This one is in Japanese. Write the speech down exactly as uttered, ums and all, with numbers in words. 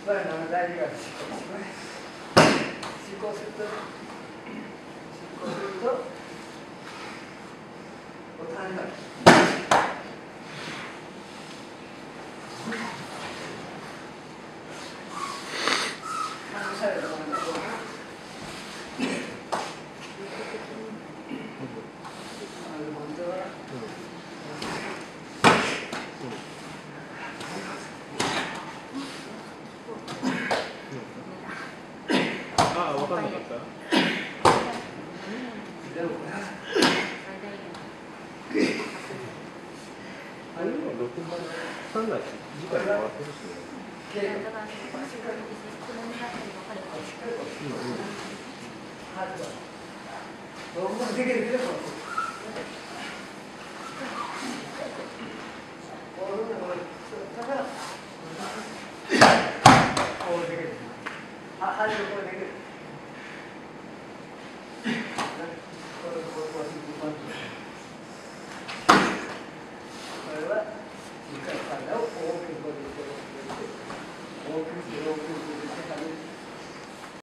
バナナの大事が執行します。執行すると、執行すると、ボタンが。 ああ、分かんなかった。あれは録画さんがつ次回回ってるしね。 録画できるけど。あ、はい、これできる。